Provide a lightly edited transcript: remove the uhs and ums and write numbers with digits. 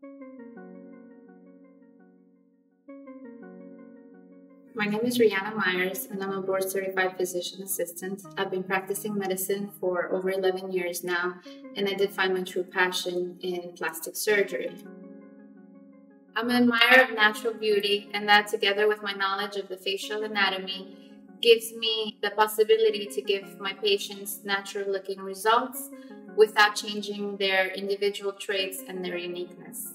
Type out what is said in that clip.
My name is Reana Myers, and I'm a board-certified physician assistant. I've been practicing medicine for over 11 years now, and I did find my true passion in plastic surgery. I'm an admirer of natural beauty, and that, together with my knowledge of the facial anatomy, gives me the possibility to give my patients natural-looking results without changing their individual traits and their uniqueness.